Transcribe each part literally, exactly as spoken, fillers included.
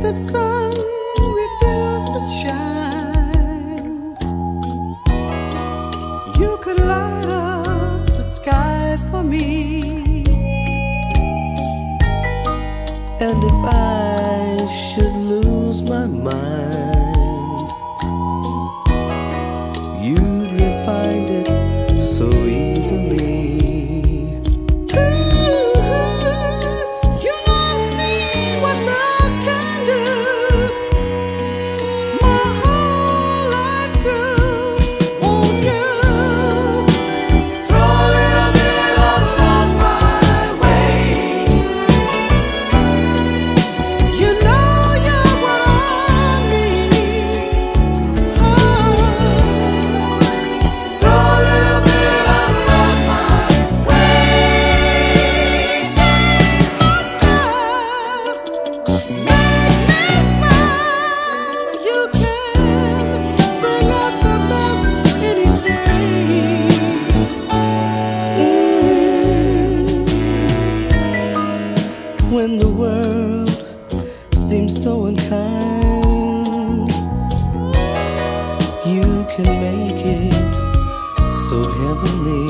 the sun refused to shine, you could light up the sky for me. And if I should lose my mind, you'd find it so easily. When the world seems so unkind, you can make it so heavenly.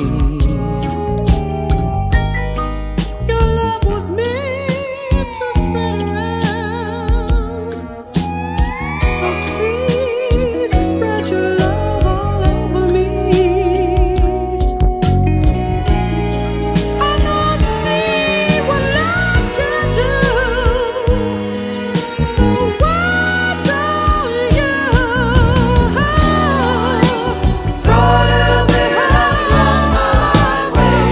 Your love was meant to spread around, so please spread your love all over me. I don't see what love can do, so why don't you throw a little bit of love my way?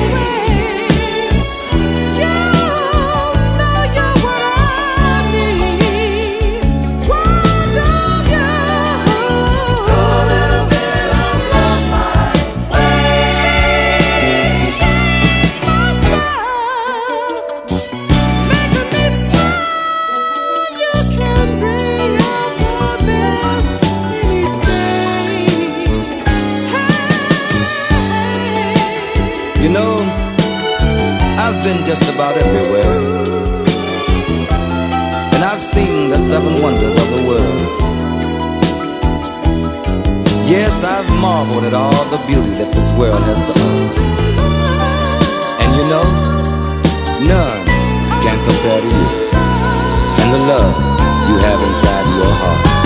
You know you're what I need. Why don't you throw a little bit of love my way? Change my style, making me smile. You can bring out the best in each day. You know, I've been just about everywhere, and I've seen the seven wonders of the world. Yes, I've marveled at all the beauty that this world has to offer. And you know, none can compare to you and the love you have inside your heart.